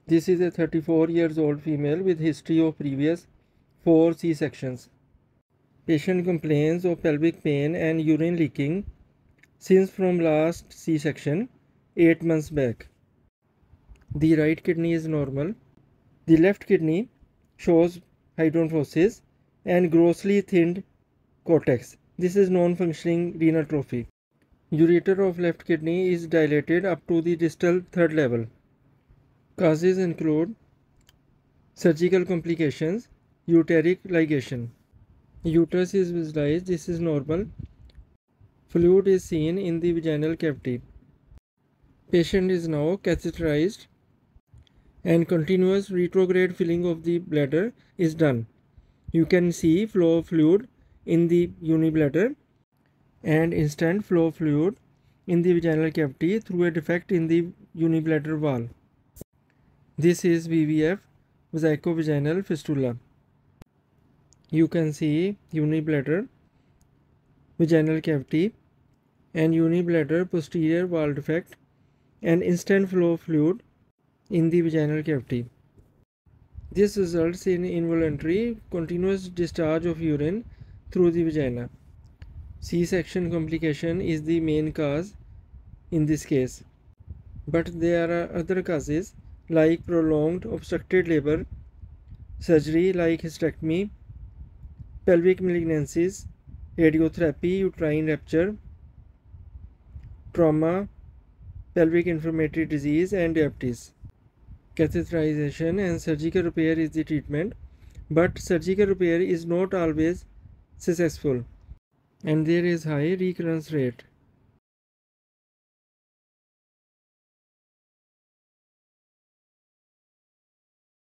This is a 34 years old female with history of previous 4 C-sections. Patient complains of pelvic pain and urine leaking since from last C-section 8 months back. The right kidney is normal. The left kidney shows hydronephrosis and grossly thinned cortex. This is non-functioning renal atrophy. Ureter of left kidney is dilated up to the distal third level. Causes include surgical complications, uteric ligation. Uterus is visualized, this is normal. Fluid is seen in the vaginal cavity. Patient is now catheterized and continuous retrograde filling of the bladder is done. You can see flow of fluid in the unibladder and instant flow of fluid in the vaginal cavity through a defect in the unibladder wall. This is VVF Vesico-vaginal fistula. You can see unibladder, vaginal cavity and unibladder posterior wall defect and instant flow of fluid in the vaginal cavity. This results in involuntary continuous discharge of urine through the vagina. C-section complication is the main cause in this case, but there are other causes like prolonged obstructed labor, surgery like hysterectomy, pelvic malignancies, radiotherapy, uterine rupture, trauma, pelvic inflammatory disease and diabetes. Catheterization and surgical repair is the treatment, but surgical repair is not always successful and there is high recurrence rate.